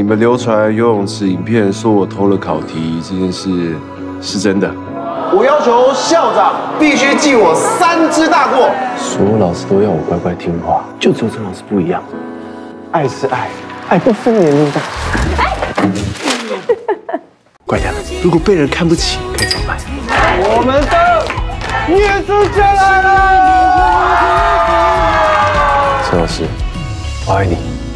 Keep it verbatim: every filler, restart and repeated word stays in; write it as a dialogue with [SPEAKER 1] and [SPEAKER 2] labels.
[SPEAKER 1] 们流传游泳池影片说我偷了考题这件事是真的。
[SPEAKER 2] 我要求校长必须记我三只大过。
[SPEAKER 3] 所有老师都要我乖乖听话，就只有郑老师不一样。爱是爱，爱不分年龄大。乖点，如果被人看不起，该怎么办？
[SPEAKER 2] 我们的耶稣就来了！
[SPEAKER 3] 郑老师，我爱你。